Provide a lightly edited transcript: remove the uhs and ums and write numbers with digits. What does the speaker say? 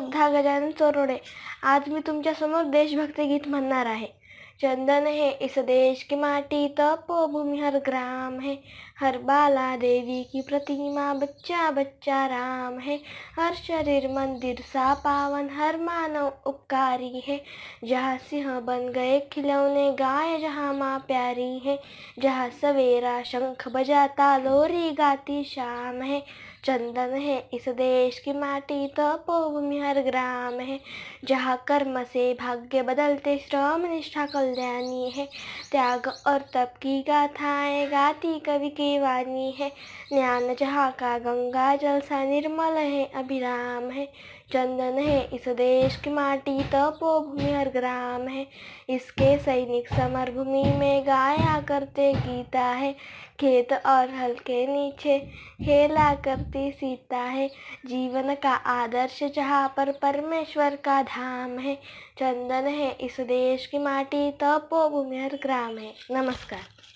योद्धा गजानन चोरोडे। आज मी तुमच्यासमोर देशभक्ती गीत म्हणणार आहे। चंदन है इस देश की माटी, तपोभूमि हर ग्राम है। हर बाला देवी की प्रतिमा, बच्चा बच्चा राम है। हर शरीर मंदिर सा पावन, हर मानव उपकारी है। जहाँ सिंह बन गए खिलौने, गाय जहाँ माँ प्यारी है। जहाँ सवेरा शंख बजाता, लोरी गाती शाम है। चंदन है इस देश की माटी, तपोभूमि हर ग्राम है। जहाँ कर्म से भाग्य बदलते, श्रम निष्ठा कल्याणी है। त्याग और तप की गाथाएं गाती कवि की वाणी है। ज्ञान जहाँ का गंगा जल सा निर्मल है, अभिराम है। चंदन है इस देश की माटी, तपोभूमि हर ग्राम है। इसके सैनिक समर भूमि में गाया करते गीता है। खेत और हल के नीचे खेला करती सीता है। जीवन का आदर्श जहाँ पर परमेश्वर का धाम है। चंदन है इस देश की माटी, तपोभूमि हर ग्राम है। नमस्कार।